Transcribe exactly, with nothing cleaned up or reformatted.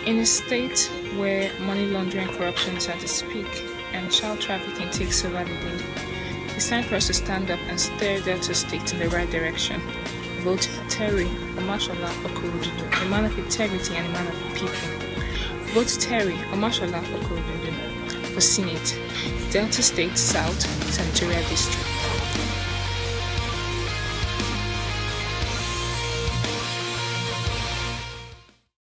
In a state where money laundering and corruption is at its peak and child trafficking takes over the day, it's time for us to stand up and steer Delta State in the right direction. Vote Terry Omashola Okorodudu, a man of integrity and a man of people. Vote Terry Omashola Okorodudu for Senate, Delta State South Senatorial District.